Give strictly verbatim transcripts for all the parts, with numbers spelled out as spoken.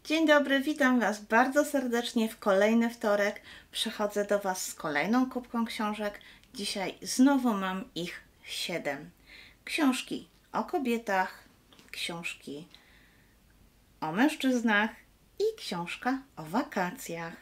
Dzień dobry, witam Was bardzo serdecznie w kolejny wtorek. Przychodzę do Was z kolejną kubką książek. Dzisiaj znowu mam ich siedem. Książki o kobietach, książki o mężczyznach i książka o wakacjach.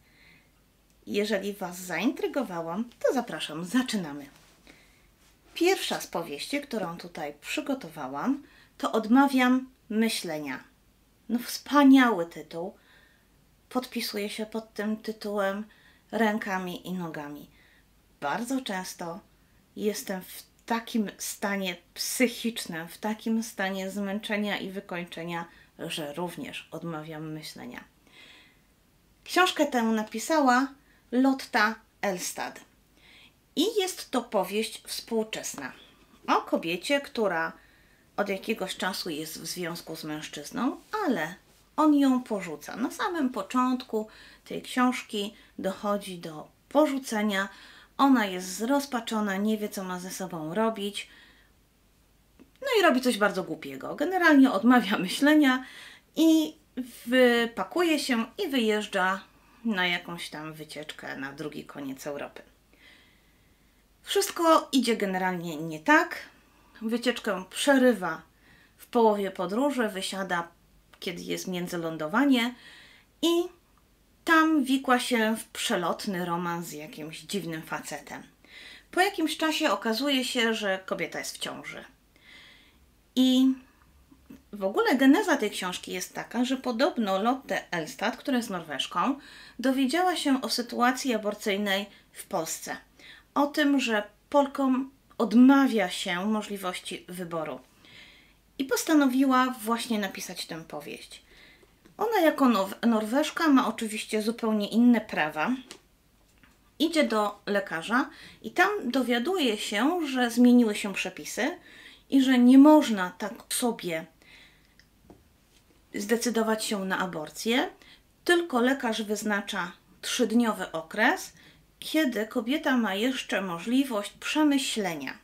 Jeżeli Was zaintrygowałam, to zapraszam, zaczynamy. Pierwsza z powieści, którą tutaj przygotowałam, to Odmawiam myślenia. No wspaniały tytuł. Podpisuję się pod tym tytułem rękami i nogami. Bardzo często jestem w takim stanie psychicznym, w takim stanie zmęczenia i wykończenia, że również odmawiam myślenia. Książkę tę napisała Lotta Elstad. I jest to powieść współczesna o kobiecie, która od jakiegoś czasu jest w związku z mężczyzną, ale on ją porzuca. Na samym początku tej książki dochodzi do porzucenia. Ona jest zrozpaczona, nie wie, co ma ze sobą robić. No i robi coś bardzo głupiego. Generalnie odmawia myślenia i wypakuje się i wyjeżdża na jakąś tam wycieczkę na drugi koniec Europy. Wszystko idzie generalnie nie tak. Wycieczkę przerywa w połowie podróży, wysiada, kiedy jest międzylądowanie i tam wikła się w przelotny romans z jakimś dziwnym facetem. Po jakimś czasie okazuje się, że kobieta jest w ciąży. I w ogóle geneza tej książki jest taka, że podobno Lotte Elstad, która jest Norweżką, dowiedziała się o sytuacji aborcyjnej w Polsce. O tym, że Polkom odmawia się możliwości wyboru. I postanowiła właśnie napisać tę powieść. Ona jako Norweżka ma oczywiście zupełnie inne prawa. Idzie do lekarza i tam dowiaduje się, że zmieniły się przepisy i że nie można tak sobie zdecydować się na aborcję, tylko lekarz wyznacza trzydniowy okres, kiedy kobieta ma jeszcze możliwość przemyślenia.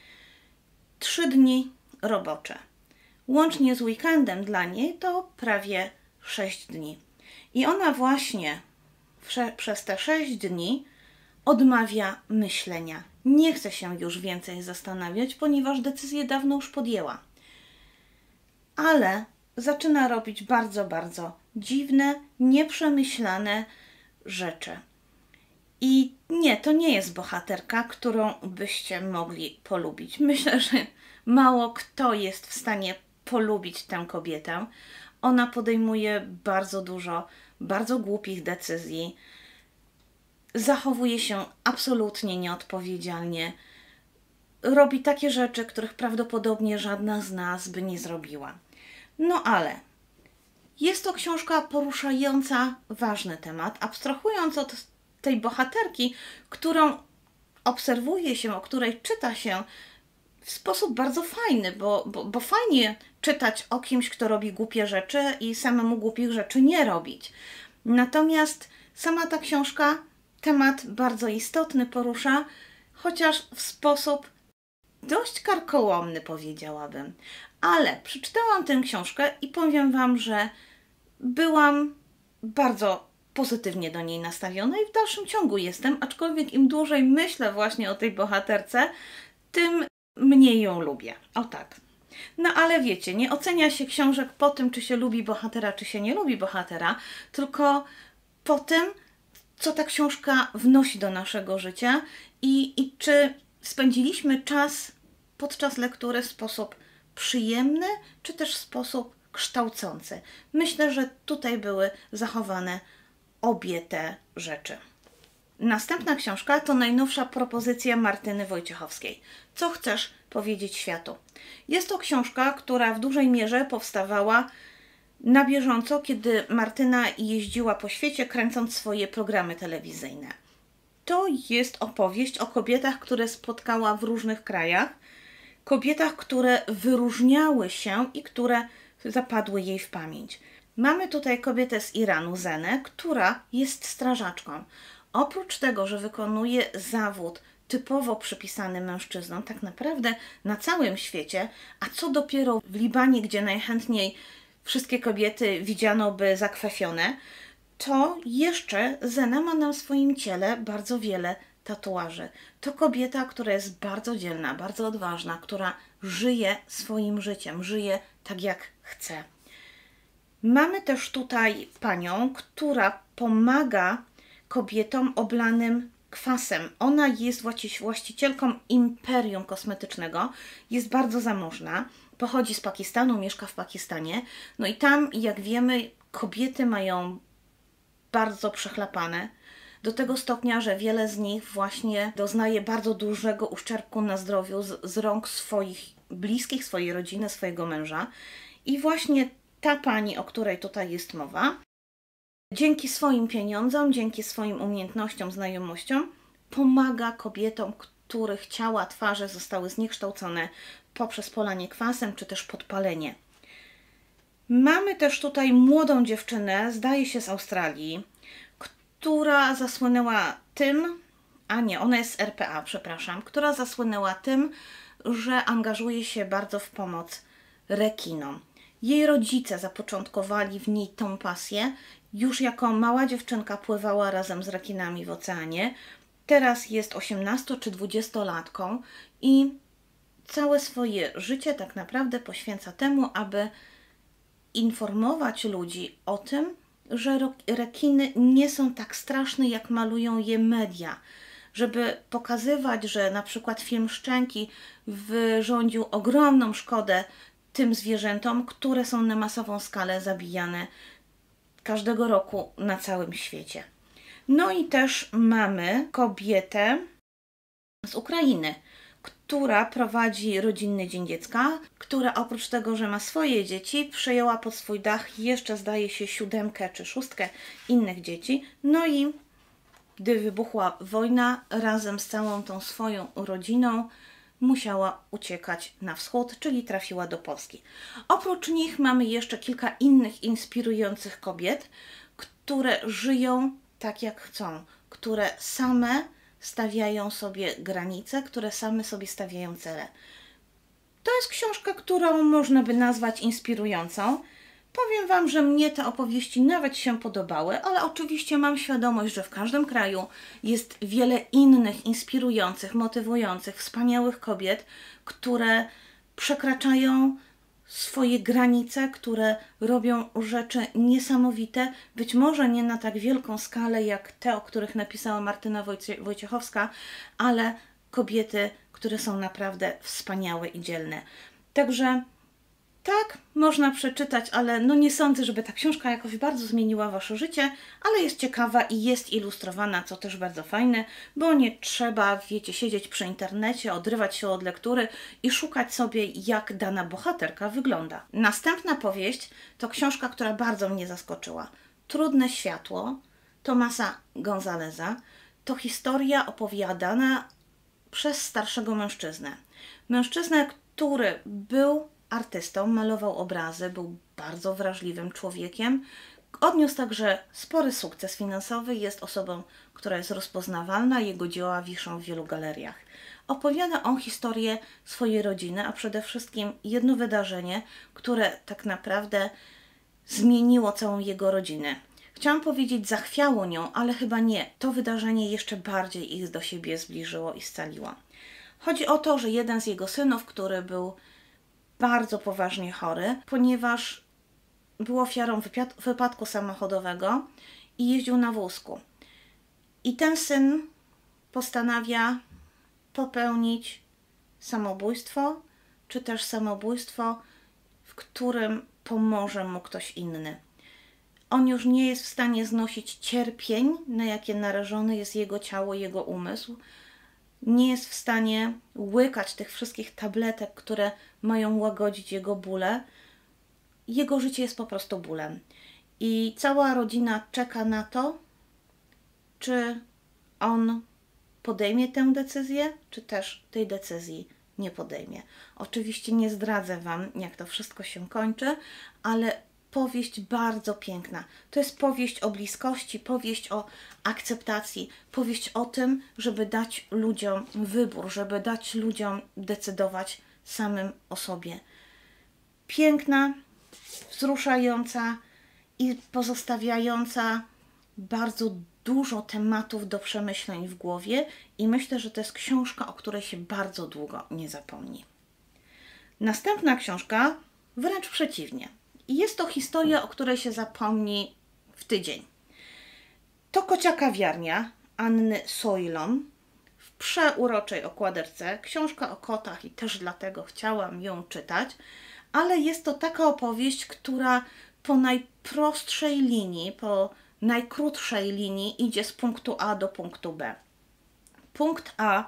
Trzy dni robocze. Łącznie z weekendem dla niej to prawie sześć dni. I ona właśnie przez te sześć dni odmawia myślenia. Nie chce się już więcej zastanawiać, ponieważ decyzję dawno już podjęła. Ale zaczyna robić bardzo, bardzo dziwne, nieprzemyślane rzeczy. I nie, to nie jest bohaterka, którą byście mogli polubić. Myślę, że mało kto jest w stanie polubić tę kobietę. Ona podejmuje bardzo dużo, bardzo głupich decyzji. Zachowuje się absolutnie nieodpowiedzialnie. Robi takie rzeczy, których prawdopodobnie żadna z nas by nie zrobiła. No ale jest to książka poruszająca ważny temat, abstrahując od tej bohaterki, którą obserwuje się, o której czyta się w sposób bardzo fajny, bo, bo, bo fajnie czytać o kimś, kto robi głupie rzeczy i samemu głupich rzeczy nie robić. Natomiast sama ta książka temat bardzo istotny porusza, chociaż w sposób dość karkołomny, powiedziałabym. Ale przeczytałam tę książkę i powiem Wam, że byłam bardzo pozytywnie do niej nastawiona i w dalszym ciągu jestem, aczkolwiek im dłużej myślę właśnie o tej bohaterce, tym mniej ją lubię. O tak. No ale wiecie, nie ocenia się książek po tym, czy się lubi bohatera, czy się nie lubi bohatera, tylko po tym, co ta książka wnosi do naszego życia i, i czy spędziliśmy czas podczas lektury w sposób przyjemny, czy też w sposób kształcący. Myślę, że tutaj były zachowane obie te rzeczy. Następna książka to najnowsza propozycja Martyny Wojciechowskiej. Co chcesz powiedzieć światu? Jest to książka, która w dużej mierze powstawała na bieżąco, kiedy Martyna jeździła po świecie, kręcąc swoje programy telewizyjne. To jest opowieść o kobietach, które spotkała w różnych krajach, kobietach, które wyróżniały się i które zapadły jej w pamięć. Mamy tutaj kobietę z Iranu, Zenę, która jest strażaczką. Oprócz tego, że wykonuje zawód typowo przypisany mężczyznom, tak naprawdę na całym świecie, a co dopiero w Libanie, gdzie najchętniej wszystkie kobiety widziano by zakrwawione, to jeszcze Zena ma na swoim ciele bardzo wiele tatuaży. To kobieta, która jest bardzo dzielna, bardzo odważna, która żyje swoim życiem, żyje tak jak chce. Mamy też tutaj panią, która pomaga kobietom oblanym kwasem. Ona jest właścicielką imperium kosmetycznego, jest bardzo zamożna, pochodzi z Pakistanu, mieszka w Pakistanie. No i tam, jak wiemy, kobiety mają bardzo przechlapane, do tego stopnia, że wiele z nich właśnie doznaje bardzo dużego uszczerbku na zdrowiu z, z rąk swoich bliskich, swojej rodziny, swojego męża. I właśnie ta pani, o której tutaj jest mowa, dzięki swoim pieniądzom, dzięki swoim umiejętnościom, znajomościom, pomaga kobietom, których ciała, twarze zostały zniekształcone poprzez polanie kwasem, czy też podpalenie. Mamy też tutaj młodą dziewczynę, zdaje się z Australii, która zasłynęła tym, a nie, ona jest z R P A, przepraszam, która zasłynęła tym, że angażuje się bardzo w pomoc rekinom. Jej rodzice zapoczątkowali w niej tą pasję. Już jako mała dziewczynka pływała razem z rekinami w oceanie. Teraz jest osiemnasto czy dwudziestolatką i całe swoje życie tak naprawdę poświęca temu, aby informować ludzi o tym, że rekiny nie są tak straszne, jak malują je media. Żeby pokazywać, że na przykład film Szczęki wyrządził ogromną szkodę tym zwierzętom, które są na masową skalę zabijane każdego roku na całym świecie. No i też mamy kobietę z Ukrainy, która prowadzi rodzinny Dzień Dziecka, która oprócz tego, że ma swoje dzieci, przejęła pod swój dach jeszcze, zdaje się, siódemkę czy szóstkę innych dzieci. No i gdy wybuchła wojna, razem z całą tą swoją rodziną musiała uciekać na wschód, czyli trafiła do Polski. Oprócz nich mamy jeszcze kilka innych inspirujących kobiet, które żyją tak jak chcą, które same stawiają sobie granice, które same sobie stawiają cele. To jest książka, którą można by nazwać inspirującą. Powiem Wam, że mnie te opowieści nawet się podobały, ale oczywiście mam świadomość, że w każdym kraju jest wiele innych inspirujących, motywujących, wspaniałych kobiet, które przekraczają swoje granice, które robią rzeczy niesamowite, być może nie na tak wielką skalę jak te, o których napisała Martyna Wojcie Wojciechowska, ale kobiety, które są naprawdę wspaniałe i dzielne. Także tak, można przeczytać, ale no nie sądzę, żeby ta książka jakoś bardzo zmieniła Wasze życie, ale jest ciekawa i jest ilustrowana, co też bardzo fajne, bo nie trzeba, wiecie, siedzieć przy internecie, odrywać się od lektury i szukać sobie, jak dana bohaterka wygląda. Następna powieść to książka, która bardzo mnie zaskoczyła. Trudne światło Tomasa Gonzaleza to historia opowiadana przez starszego mężczyznę. Mężczyznę, który był artystą, malował obrazy, był bardzo wrażliwym człowiekiem. Odniósł także spory sukces finansowy, jest osobą, która jest rozpoznawalna, jego dzieła wiszą w wielu galeriach. Opowiada on historię swojej rodziny, a przede wszystkim jedno wydarzenie, które tak naprawdę zmieniło całą jego rodzinę. Chciałam powiedzieć, zachwiało nią, ale chyba nie. To wydarzenie jeszcze bardziej ich do siebie zbliżyło i scaliło. Chodzi o to, że jeden z jego synów, który był bardzo poważnie chory, ponieważ był ofiarą wypadku samochodowego i jeździł na wózku. I ten syn postanawia popełnić samobójstwo, czy też samobójstwo, w którym pomoże mu ktoś inny. On już nie jest w stanie znosić cierpień, na jakie narażone jest jego ciało, jego umysł. Nie jest w stanie łykać tych wszystkich tabletek, które mają łagodzić jego bóle. Jego życie jest po prostu bólem. I cała rodzina czeka na to, czy on podejmie tę decyzję, czy też tej decyzji nie podejmie. Oczywiście nie zdradzę Wam, jak to wszystko się kończy, ale powieść bardzo piękna. To jest powieść o bliskości, powieść o akceptacji, powieść o tym, żeby dać ludziom wybór, żeby dać ludziom decydować samym o sobie. Piękna, wzruszająca i pozostawiająca bardzo dużo tematów do przemyśleń w głowie i myślę, że to jest książka, o której się bardzo długo nie zapomni. Następna książka wręcz przeciwnie. Jest to historia, o której się zapomni w tydzień. To Kocia kawiarnia Anny Soilon w przeuroczej okładce. Książka o kotach i też dlatego chciałam ją czytać, ale jest to taka opowieść, która po najprostszej linii, po najkrótszej linii idzie z punktu A do punktu B. Punkt A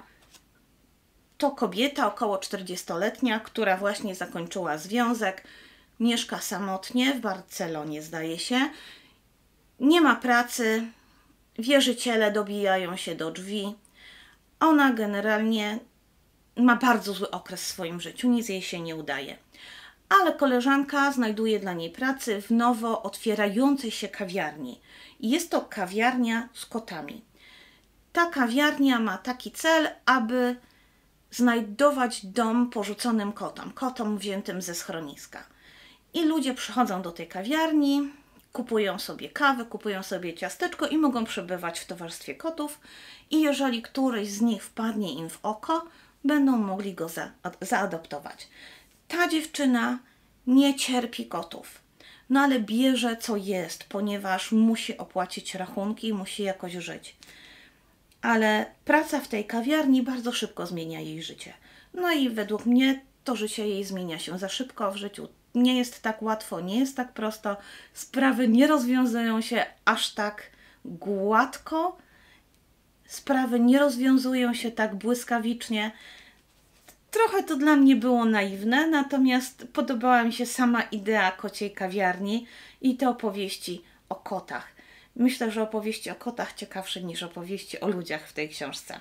to kobieta około czterdziestoletnia, która właśnie zakończyła związek, mieszka samotnie w Barcelonie, zdaje się, nie ma pracy, wierzyciele dobijają się do drzwi. Ona generalnie ma bardzo zły okres w swoim życiu, nic jej się nie udaje. Ale koleżanka znajduje dla niej pracę w nowo otwierającej się kawiarni. Jest to kawiarnia z kotami. Ta kawiarnia ma taki cel, aby znajdować dom porzuconym kotom, kotom wziętym ze schroniska. I ludzie przychodzą do tej kawiarni, kupują sobie kawę, kupują sobie ciasteczko i mogą przebywać w towarzystwie kotów. I jeżeli któryś z nich wpadnie im w oko, będą mogli go za zaadoptować. Ta dziewczyna nie cierpi kotów, no ale bierze co jest, ponieważ musi opłacić rachunki, musi jakoś żyć. Ale praca w tej kawiarni bardzo szybko zmienia jej życie. No i według mnie to życie jej zmienia się za szybko w życiu. Nie jest tak łatwo, nie jest tak prosto. Sprawy nie rozwiązują się aż tak gładko. Sprawy nie rozwiązują się tak błyskawicznie. Trochę to dla mnie było naiwne, natomiast podobała mi się sama idea kociej kawiarni i te opowieści o kotach. Myślę, że opowieści o kotach ciekawsze niż opowieści o ludziach w tej książce.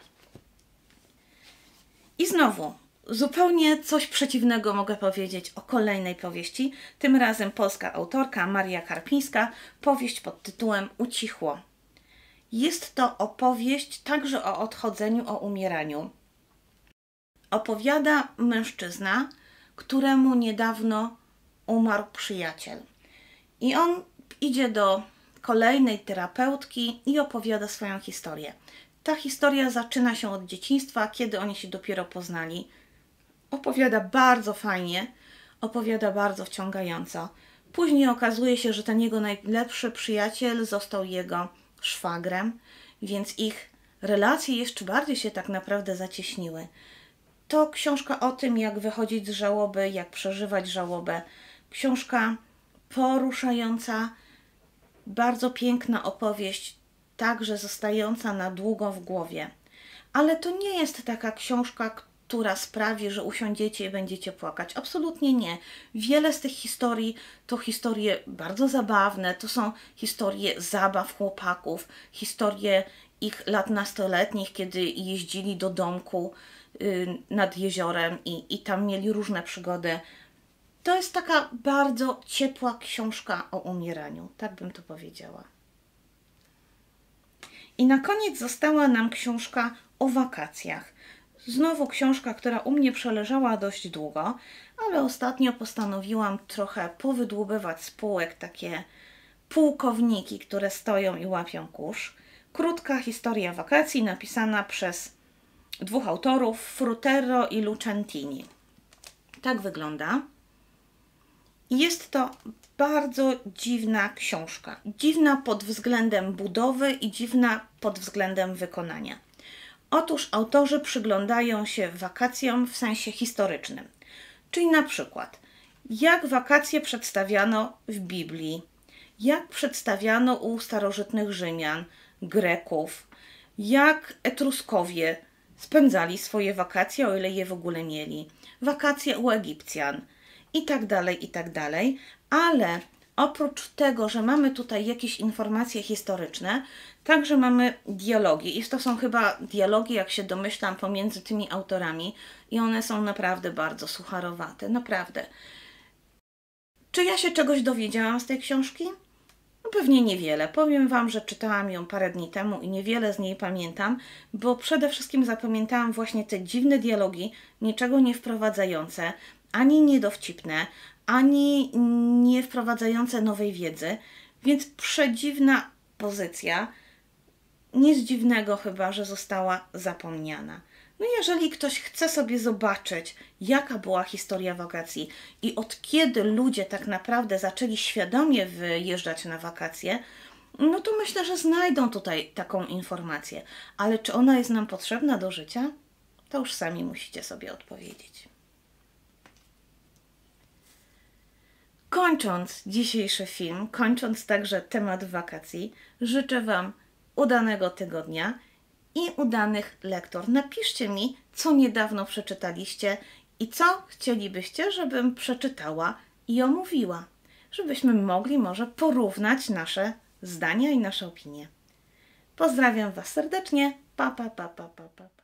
I znowu, zupełnie coś przeciwnego mogę powiedzieć o kolejnej powieści. Tym razem polska autorka Maria Karpińska, powieść pod tytułem Ucichło. Jest to opowieść także o odchodzeniu, o umieraniu. Opowiada mężczyzna, któremu niedawno umarł przyjaciel. I on idzie do kolejnej terapeutki i opowiada swoją historię. Ta historia zaczyna się od dzieciństwa, kiedy oni się dopiero poznali. Opowiada bardzo fajnie, opowiada bardzo wciągająco. Później okazuje się, że ten jego najlepszy przyjaciel został jego szwagrem, więc ich relacje jeszcze bardziej się tak naprawdę zacieśniły. To książka o tym, jak wychodzić z żałoby, jak przeżywać żałobę. Książka poruszająca, bardzo piękna opowieść, także zostająca na długo w głowie. Ale to nie jest taka książka, która sprawi, że usiądziecie i będziecie płakać. Absolutnie nie. Wiele z tych historii to historie bardzo zabawne, to są historie zabaw chłopaków, historie ich lat nastoletnich, kiedy jeździli do domku yy, nad jeziorem i, i tam mieli różne przygody. To jest taka bardzo ciepła książka o umieraniu, tak bym to powiedziała. I na koniec została nam książka o wakacjach. Znowu książka, która u mnie przeleżała dość długo, ale ostatnio postanowiłam trochę powydłubywać z półek takie pułkowniki, które stoją i łapią kurz. Krótka historia wakacji napisana przez dwóch autorów, Frutero i Lucentini. Tak wygląda. Jest to bardzo dziwna książka. Dziwna pod względem budowy i dziwna pod względem wykonania. Otóż autorzy przyglądają się wakacjom w sensie historycznym. Czyli na przykład, jak wakacje przedstawiano w Biblii, jak przedstawiano u starożytnych Rzymian, Greków, jak Etruskowie spędzali swoje wakacje, o ile je w ogóle mieli, wakacje u Egipcjan i tak dalej, i tak dalej. Ale oprócz tego, że mamy tutaj jakieś informacje historyczne, także mamy dialogi. I to są chyba dialogi, jak się domyślam, pomiędzy tymi autorami. I one są naprawdę bardzo sucharowate. Naprawdę. Czy ja się czegoś dowiedziałam z tej książki? No pewnie niewiele. Powiem Wam, że czytałam ją parę dni temu i niewiele z niej pamiętam, bo przede wszystkim zapamiętałam właśnie te dziwne dialogi, niczego nie wprowadzające, ani niedowcipne, ani nie wprowadzające nowej wiedzy, więc przedziwna pozycja. Nic dziwnego chyba, że została zapomniana. No jeżeli ktoś chce sobie zobaczyć, jaka była historia wakacji i od kiedy ludzie tak naprawdę zaczęli świadomie wyjeżdżać na wakacje, no to myślę, że znajdą tutaj taką informację. Ale czy ona jest nam potrzebna do życia? To już sami musicie sobie odpowiedzieć. Kończąc dzisiejszy film, kończąc także temat wakacji, życzę Wam udanego tygodnia i udanych lektur. Napiszcie mi, co niedawno przeczytaliście i co chcielibyście, żebym przeczytała i omówiła, żebyśmy mogli może porównać nasze zdania i nasze opinie. Pozdrawiam Was serdecznie. Pa, pa, pa, pa, pa, pa.